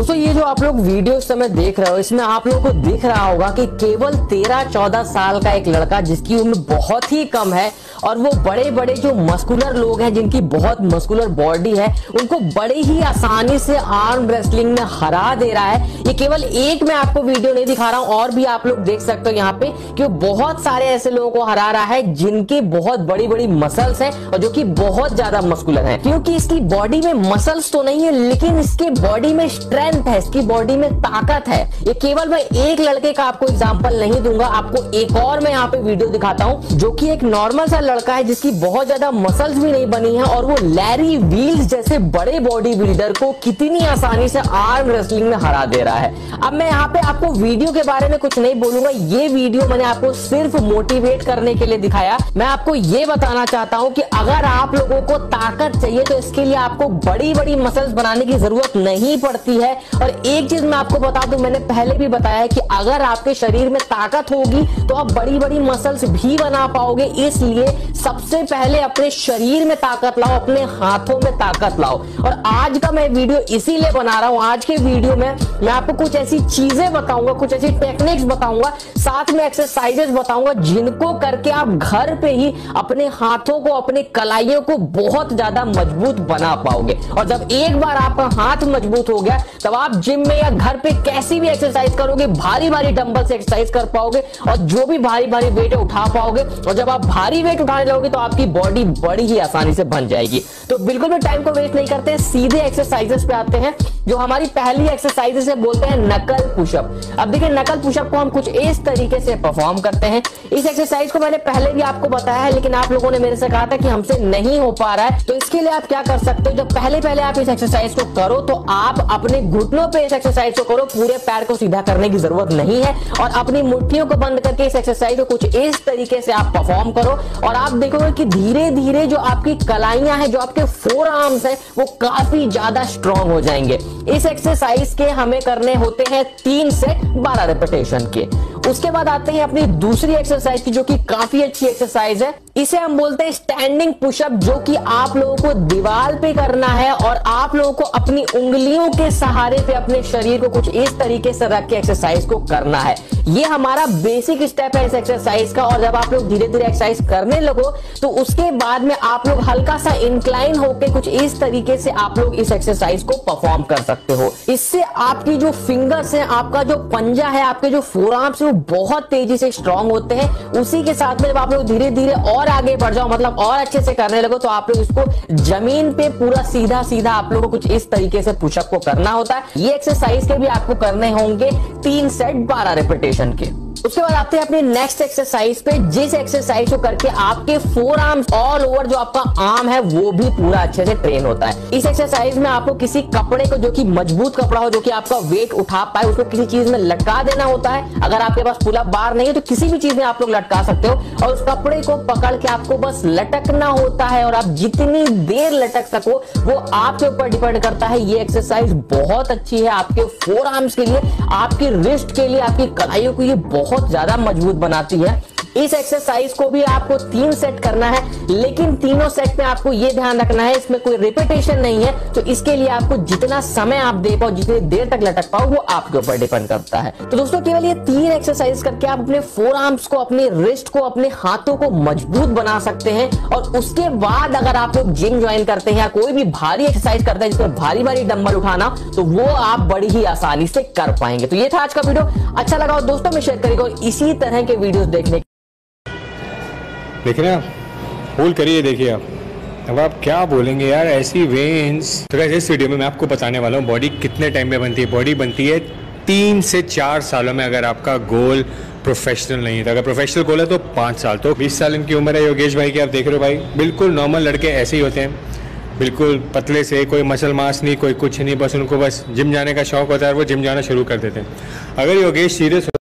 दोस्तों ये जो आप लोग वीडियो इस समय देख रहे हो, इसमें आप लोगों को दिख रहा होगा कि केवल 13-14 साल का एक लड़का जिसकी उम्र बहुत ही कम है और वो बड़े बड़े जो मस्कुलर लोग हैं जिनकी बहुत मस्कुलर बॉडी है उनको बड़े ही आसानी से आर्म रेसलिंग में हरा दे रहा है। ये केवल एक मैं आपको वीडियो नहीं दिखा रहा हूं, और भी आप लोग देख सकते हो यहाँ पे कि वो बहुत सारे ऐसे लोगों को हरा रहा है जिनकी बहुत बड़ी बड़ी मसल्स हैं और जो कि बहुत ज्यादा मस्कुलर हैं। क्योंकि इसकी बॉडी में मसल्स तो नहीं है लेकिन इसके बॉडी में स्ट्रेंथ है, इसकी बॉडी में ताकत है। ये केवल मैं एक लड़के का आपको एग्जांपल नहीं दूंगा, आपको एक और मैं यहाँ पे वीडियो दिखाता हूँ जो कि एक नॉर्मल सा लड़का है जिसकी बहुत ज्यादा मसल्स भी नहीं बनी है और वो लैरी व्हील्स जैसे बड़े बॉडी बिल्डर को कितनी आसानी से आर्म रेसलिंग में हरा दे रहा है। अब मैं यहाँ पे आपको वीडियो के बारे में कुछ नहीं बोलूंगा, ये वीडियो मैंने आपको सिर्फ मोटिवेट करने के लिए दिखाया। मैं आपको ये बताना चाहता हूँ कि अगर आप लोगों को ताकत चाहिए तो इसके लिए आपको बड़ी बड़ी मसल्स बनाने की जरूरत नहीं पड़ती है। और एक चीज मैं आपको बता दूं, मैंने पहले भी बताया है कि अगर आपके शरीर में ताकत होगी तो आप बड़ी बड़ी मसल्स भी बना पाओगे। इसलिए सबसे पहले अपने शरीर में ताकत लाओ, अपने हाथों में ताकत लाओ। और आज का मैं वीडियो इसीलिए बना रहा हूं, आज के वीडियो में मैं आपको कुछ ऐसी चीजें बताऊंगा, कुछ ऐसी टेक्निक्स बताऊंगा, साथ में एक्सरसाइजेस बताऊंगा जिनको करके आप घर पे ही अपने हाथों को, अपने कलाइयों को बहुत ज्यादा मजबूत बना पाओगे। और जब एक बार आपका हाथ मजबूत हो गया तब आप जिम में या घर पे कैसी भी एक्सरसाइज करोगे, भारी भारी डंबल से एक्सरसाइज कर पाओगे और जो भी भारी भारी वेट उठा पाओगे। और जब आप भारी वेट उठाने लगोगे तो आपकी बॉडी बड़ी ही आसानी से बन जाएगी। तो बिल्कुल भी टाइम को वेस्ट नहीं करते, सीधे एक्सरसाइजेस पे आते हैं। जो हमारी पहली एक्सरसाइजेस है बोलते हैं नकल पुशअप। अब देखिए नकल पुशअप को हम कुछ इस तरीके से परफॉर्म करते हैं। इस एक्सरसाइज को मैंने पहले भी आपको बताया है लेकिन आप लोगों ने मेरे से कहा था कि हमसे नहीं हो पा रहा है। तो इसके लिए आप क्या कर सकते हो, जब पहले आप इस एक्सरसाइज को करो तो आप अपने घुटनों पे इस एक्सरसाइज को करो, पूरे पैर को सीधा करने की जरूरत नहीं है। और अपनी मुट्ठियों को बंद करके इस एक्सरसाइज को कुछ इस तरीके से आप परफॉर्म करो और आप देखोगे कि धीरे धीरे जो आपकी कलाइयां हैं, जो आपके फोर आर्म्स हैं, वो काफी ज्यादा स्ट्रॉन्ग हो जाएंगे। इस एक्सरसाइज के हमें करने होते हैं 3 सेट 12 रेपिटेशन के। उसके बाद आते हैं अपनी दूसरी एक्सरसाइज की जो कि काफी अच्छी एक्सरसाइज है। इसे हम बोलते हैं स्टैंडिंग पुशअप, जो कि आप लोगों को दीवार पे करना है और आप लोगों को अपनी उंगलियों के सहारे पे अपने शरीर को कुछ इस तरीके से रख के एक्सरसाइज को करना है। ये हमारा बेसिक स्टेप है इस एक्सरसाइज का। और जब आप लोग धीरे धीरे एक्सरसाइज करने लगो तो उसके बाद में आप लोग हल्का सा इंक्लाइन होकर कुछ इस तरीके से आप लोग इस एक्सरसाइज को परफॉर्म कर सकते हो। इससे आपकी जो फिंगर्स है, आपका जो पंजा है, आपके जो फोर आर्म्स है वो बहुत तेजी से स्ट्रांग होते हैं। उसी के साथ में जब आप लोग धीरे धीरे और आगे बढ़ जाओ, मतलब और अच्छे से करने लगो, तो आप लोग इसको जमीन पे पूरा सीधा सीधा आप लोगों को कुछ इस तरीके से पुशअप को करना होता है। ये एक्सरसाइज के भी आपको करने होंगे 3 सेट 12 रेपिटेशन के। उसके बाद आते हैं अपने नेक्स्ट एक्सरसाइज पे, जिस एक्सरसाइज को करके आपके फोर आर्म्स ऑल ओवर जो आपका आर्म है वो भी पूरा अच्छे से ट्रेन होता है। इस एक्सरसाइज में आपको किसी कपड़े को, जो कि मजबूत कपड़ा हो, जो कि आपका वेट उठा पाए, उसको किसी चीज में लटका देना होता है। अगर आपके पास पुल अप बार नहीं है तो किसी भी चीज में आप लोग लटका सकते हो और उस कपड़े को पकड़ के आपको बस लटकना होता है। और आप जितनी देर लटक सको वो आपके ऊपर डिपेंड करता है। ये एक्सरसाइज बहुत अच्छी है आपके फोर आर्म्स के लिए, आपकी रिस्ट के लिए, आपकी कलाइयों को ये बहुत ज्यादा मजबूत बनाती है। इस एक्सरसाइज को भी आपको 3 सेट करना है, लेकिन तीनों सेट में आपको यह ध्यान रखना है इसमें कोई रिपीटेशन नहीं है। तो इसके लिए आपको जितना समय आप दे पाओ, जितनी देर तक लटक पाओ, वो आपके ऊपर डिपेंड करता है। तो दोस्तों केवल ये 3 एक्सरसाइज करके आप अपने फोर आर्म्स को, अपने रिस्ट को, अपने हाथों को मजबूत बना सकते हैं। और उसके बाद अगर आप लोग जिम ज्वाइन करते हैं या कोई भी भारी एक्सरसाइज करते हैं जिसमें भारी भारी डंबल उठाना, तो वो आप बड़ी ही आसानी से कर पाएंगे। तो ये था आज का वीडियो, अच्छा लगा हो दोस्तों में शेयर करिएगा और इसी तरह के वीडियो देखने देख रहे हैं आप, होल्ड करिए, देखिए आप। अब आप क्या बोलेंगे यार, ऐसी वेन्स। तो गाइस इस वीडियो में मैं आपको बताने वाला हूँ बॉडी कितने टाइम में बनती है। बॉडी बनती है 3 से 4 सालों में, अगर आपका गोल प्रोफेशनल नहीं है। तो अगर प्रोफेशनल गोल है तो 5 साल। तो 20 साल इनकी उम्र है योगेश भाई की, आप देख रहे हो भाई, बिल्कुल नॉर्मल लड़के ऐसे ही होते हैं, बिल्कुल पतले से, कोई मसल मास नहीं, कोई कुछ नहीं, बस उनको बस जिम जाने का शौक होता है, वो जिम जाना शुरू कर देते हैं। अगर योगेश सीरियस